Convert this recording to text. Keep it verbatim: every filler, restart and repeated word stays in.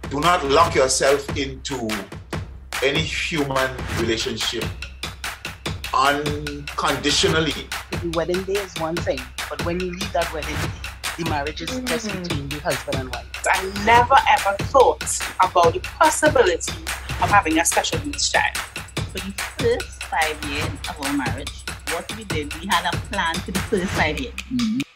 Do not lock yourself into any human relationship unconditionally. The wedding day is one thing, but when you leave that wedding day, the marriage is just between the husband and wife. I never ever thought about the possibility of having a special needs child. For the first five years of our marriage, what we did, we had a plan for the first five years. Mm-hmm.